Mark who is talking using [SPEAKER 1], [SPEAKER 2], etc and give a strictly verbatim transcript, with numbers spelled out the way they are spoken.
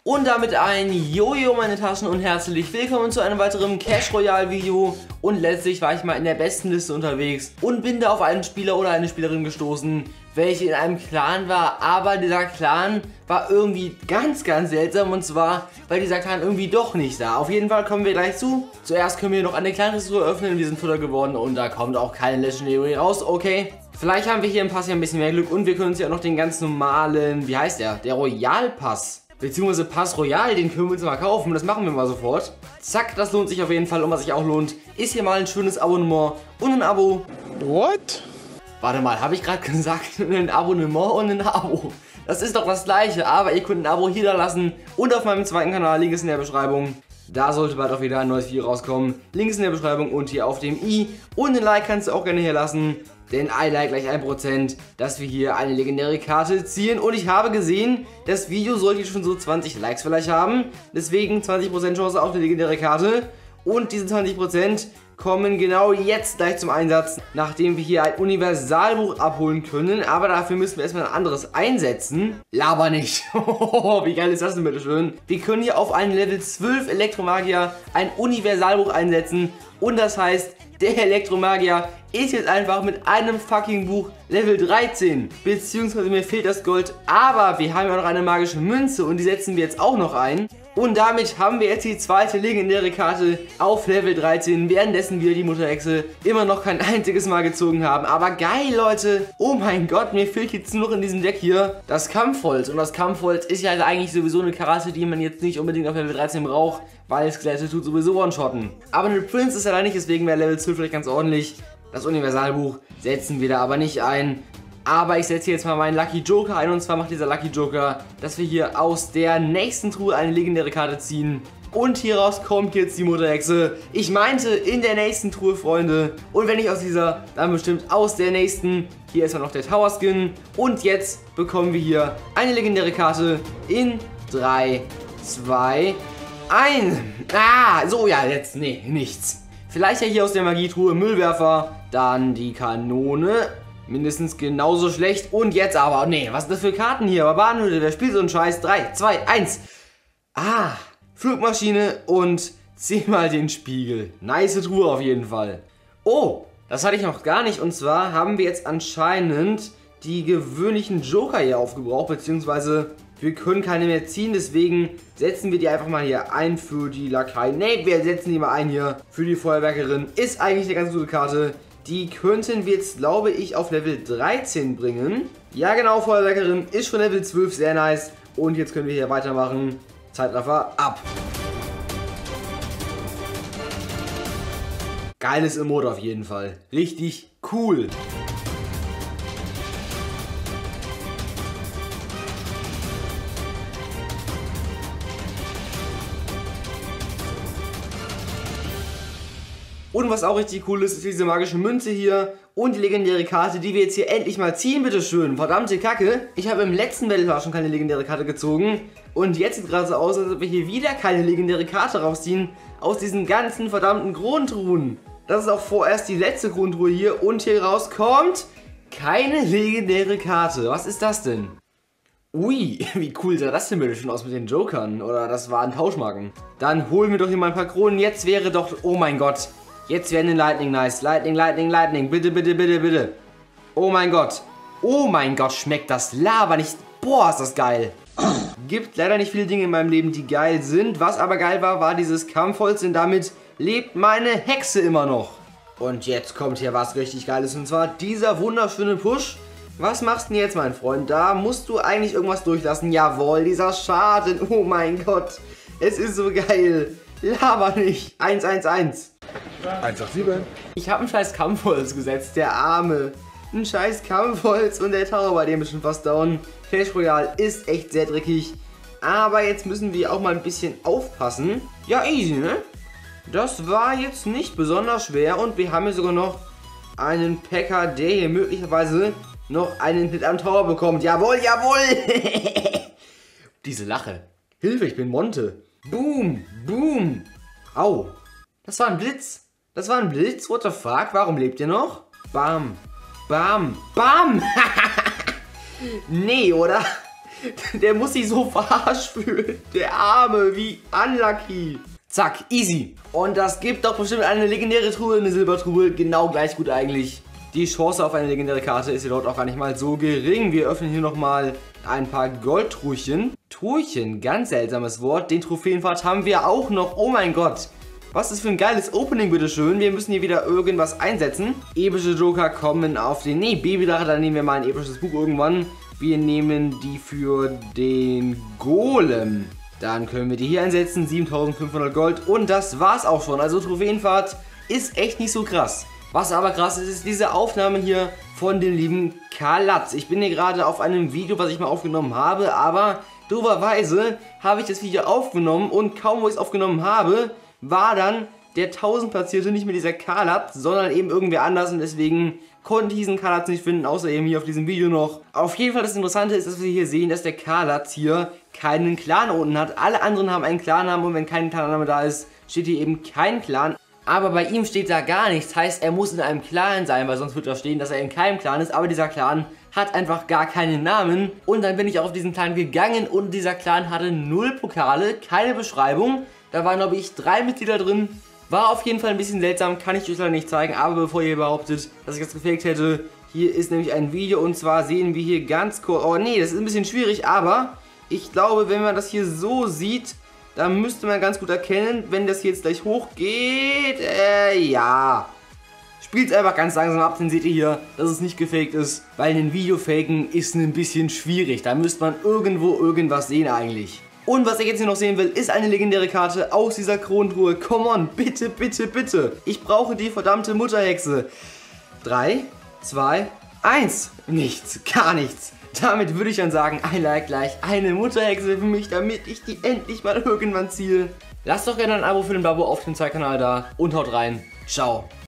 [SPEAKER 1] Und damit ein Jojo meine Taschen und herzlich willkommen zu einem weiteren Clash Royale Video. Und letztlich war ich mal in der besten Liste unterwegs und bin da auf einen Spieler oder eine Spielerin gestoßen, welche in einem Clan war, aber dieser Clan war irgendwie ganz, ganz seltsam, und zwar, weil dieser Clan irgendwie doch nicht da. Auf jeden Fall kommen wir gleich zu. Zuerst können wir noch eine kleine Truhe öffnen, wir sind Futter geworden und da kommt auch keine Legendary raus, okay. Vielleicht haben wir hier im Pass ja ein bisschen mehr Glück und wir können uns ja auch noch den ganz normalen, wie heißt der, der Royal Pass, beziehungsweise Pass Royal, den können wir uns mal kaufen, das machen wir mal sofort. Zack, das lohnt sich auf jeden Fall, und was sich auch lohnt, ist hier mal ein schönes Abonnement und ein Abo.
[SPEAKER 2] What?
[SPEAKER 1] Warte mal, habe ich gerade gesagt, ein Abonnement und ein Abo. Das ist doch das gleiche, aber ihr könnt ein Abo hier da lassen und auf meinem zweiten Kanal, Link ist in der Beschreibung. Da sollte bald auch wieder ein neues Video rauskommen. Link ist in der Beschreibung und hier auf dem i. Und ein Like kannst du auch gerne hier lassen, denn ein Like gleich ein Prozent, dass wir hier eine legendäre Karte ziehen. Und ich habe gesehen, das Video sollte schon so zwanzig Likes vielleicht haben. Deswegen zwanzig Prozent Chance auf eine legendäre Karte. Und diese zwanzig Prozent kommen genau jetzt gleich zum Einsatz, nachdem wir hier ein Universalbuch abholen können. Aber dafür müssen wir erstmal ein anderes einsetzen. Laber nicht. Wie geil ist das denn bitte schön? Wir können hier auf einen Level zwölf Elektromagier ein Universalbuch einsetzen. Und das heißt, der Elektromagier ist jetzt einfach mit einem fucking Buch Level dreizehn. Beziehungsweise mir fehlt das Gold. Aber wir haben ja noch eine magische Münze und die setzen wir jetzt auch noch ein. Und damit haben wir jetzt die zweite legendäre Karte auf Level dreizehn, währenddessen wir die Mutterhexe immer noch kein einziges Mal gezogen haben. Aber geil, Leute! Oh mein Gott, mir fehlt jetzt nur noch in diesem Deck hier das Kampfholz. Und das Kampfholz ist ja eigentlich sowieso eine Karte, die man jetzt nicht unbedingt auf Level dreizehn braucht, weil Skelette tut sowieso One-Shotten. Aber eine Prince ist ja da nicht, deswegen wäre Level zwölf vielleicht ganz ordentlich. Das Universalbuch setzen wir da aber nicht ein. Aber ich setze jetzt mal meinen Lucky Joker ein, und zwar macht dieser Lucky Joker, dass wir hier aus der nächsten Truhe eine legendäre Karte ziehen. Und hieraus kommt jetzt die Mutterhexe. Ich meinte in der nächsten Truhe, Freunde. Und wenn nicht aus dieser, dann bestimmt aus der nächsten. Hier ist dann noch der Tower Skin. Und jetzt bekommen wir hier eine legendäre Karte in drei, zwei, eins. Ah, so ja, jetzt, nee, nichts. Vielleicht ja hier aus der Magietruhe Müllwerfer, dann die Kanone. Mindestens genauso schlecht. Und jetzt aber, nee, was sind das für Karten hier? Barbarenhütte, wer spielt so einen Scheiß? drei, zwei, eins. Ah, Flugmaschine und zehnmal den Spiegel. Nice Truhe auf jeden Fall. Oh, das hatte ich noch gar nicht. Und zwar haben wir jetzt anscheinend die gewöhnlichen Joker hier aufgebraucht, beziehungsweise wir können keine mehr ziehen. Deswegen setzen wir die einfach mal hier ein für die Lakai. Nee, wir setzen die mal ein hier für die Feuerwerkerin. Ist eigentlich eine ganz gute Karte. Die könnten wir jetzt, glaube ich, auf Level dreizehn bringen. Ja genau, Feuerwerkerin ist schon Level zwölf, sehr nice. Und jetzt können wir hier weitermachen. Zeitraffer ab. Geiles Emote auf jeden Fall. Richtig cool. Und was auch richtig cool ist, ist diese magische Münze hier und die legendäre Karte, die wir jetzt hier endlich mal ziehen, bitteschön. Verdammte Kacke. Ich habe im letzten Battle Pass schon keine legendäre Karte gezogen. Und jetzt sieht es gerade so aus, als ob wir hier wieder keine legendäre Karte rausziehen aus diesen ganzen verdammten Grundruhen. Das ist auch vorerst die letzte Grundruhe hier. Und hier rauskommt keine legendäre Karte. Was ist das denn? Ui, wie cool sah das denn bitte schon aus mit den Jokern? Oder das waren Tauschmarken. Dann holen wir doch hier mal ein paar Kronen. Jetzt wäre doch, oh mein Gott. Jetzt wäre eine Lightning nice. Lightning, Lightning, Lightning. Bitte, bitte, bitte, bitte. Oh mein Gott. Oh mein Gott, schmeckt das Lava nicht. Boah, ist das geil. Gibt leider nicht viele Dinge in meinem Leben, die geil sind. Was aber geil war, war dieses Kampfholz, denn damit lebt meine Hexe immer noch. Und jetzt kommt hier was richtig Geiles, und zwar dieser wunderschöne Push. Was machst du denn jetzt, mein Freund? Da musst du eigentlich irgendwas durchlassen. Jawohl, dieser Schaden. Oh mein Gott. Es ist so geil. Laber nicht. eins eins eins.
[SPEAKER 2] eins acht sieben.
[SPEAKER 1] Ich habe ein scheiß Kampfholz gesetzt, der Arme. Ein scheiß Kampfholz und der Tower bei dem ist schon fast down. Clash Royale ist echt sehr dreckig. Aber jetzt müssen wir auch mal ein bisschen aufpassen. Ja, easy, ne? Das war jetzt nicht besonders schwer und wir haben hier sogar noch einen Packer, der hier möglicherweise noch einen Hit am Tower bekommt. Jawohl, jawohl! Diese Lache. Hilfe, ich bin Monte. Boom, boom. Au. Das war ein Blitz. Das war ein Blitz? What the fuck? Warum lebt ihr noch? Bam. Bam. Bam. Nee, oder? Der muss sich so verarscht fühlen. Der Arme, wie unlucky. Zack, easy. Und das gibt doch bestimmt eine legendäre Truhe, eine Silbertruhe. Genau gleich gut eigentlich. Die Chance auf eine legendäre Karte ist hier dort auch gar nicht mal so gering. Wir öffnen hier nochmal ein paar Goldtruhchen. Truhchen, ganz seltsames Wort. Den Trophäenpfad haben wir auch noch. Oh mein Gott. Was ist für ein geiles Opening, bitteschön. Wir müssen hier wieder irgendwas einsetzen. Epische Joker kommen auf den... Nee, Babydrache, dann nehmen wir mal ein episches Buch irgendwann. Wir nehmen die für den Golem. Dann können wir die hier einsetzen. siebentausendfünfhundert Gold. Und das war's auch schon. Also Trophäenpfad ist echt nicht so krass. Was aber krass ist, ist diese Aufnahmen hier von dem lieben Karlatz. Ich bin hier gerade auf einem Video, was ich mal aufgenommen habe. Aber doberweise habe ich das Video aufgenommen. Und kaum wo ich es aufgenommen habe, war dann der tausend Platzierte nicht mehr dieser Karlatz, sondern eben irgendwer anders. Und deswegen konnte ich diesen Karlatz nicht finden, außer eben hier auf diesem Video noch. Auf jeden Fall das Interessante ist, dass wir hier sehen, dass der Karlatz hier keinen Clan unten hat. Alle anderen haben einen Clannamen und wenn kein Clanname da ist, steht hier eben kein Clan. Aber bei ihm steht da gar nichts, heißt er muss in einem Clan sein, weil sonst wird da stehen, dass er in keinem Clan ist. Aber dieser Clan hat einfach gar keinen Namen. Und dann bin ich auch auf diesen Clan gegangen und dieser Clan hatte null Pokale, keine Beschreibung. Da waren, glaube ich, drei Mitglieder drin. War auf jeden Fall ein bisschen seltsam, kann ich euch leider nicht zeigen. Aber bevor ihr behauptet, dass ich das gefaked hätte, hier ist nämlich ein Video. Und zwar sehen wir hier ganz kurz... Oh nee, das ist ein bisschen schwierig, aber ich glaube, wenn man das hier so sieht, dann müsste man ganz gut erkennen, wenn das jetzt gleich hochgeht. Äh, ja. Spielt es einfach ganz langsam ab, dann seht ihr hier, dass es nicht gefaked ist. Weil ein Video faken ist ein bisschen schwierig. Da müsste man irgendwo irgendwas sehen eigentlich. Und was ich jetzt hier noch sehen will, ist eine legendäre Karte aus dieser Kronentruhe. Come on, bitte, bitte, bitte. Ich brauche die verdammte Mutterhexe. drei, zwei, eins. Nichts, gar nichts. Damit würde ich dann sagen, ein Like gleich eine Mutterhexe für mich, damit ich die endlich mal irgendwann ziehe. Lasst doch gerne ein Abo für den Babo auf dem Kanal da und haut rein. Ciao.